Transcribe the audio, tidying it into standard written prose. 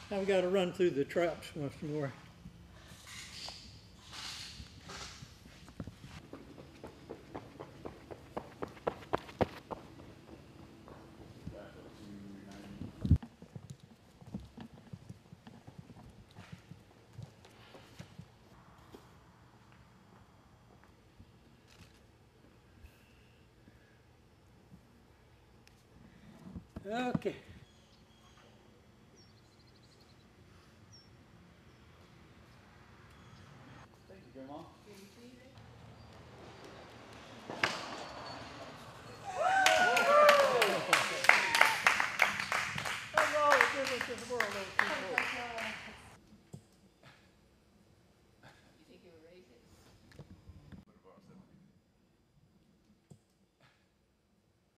I've got to run through the traps once more. Okay.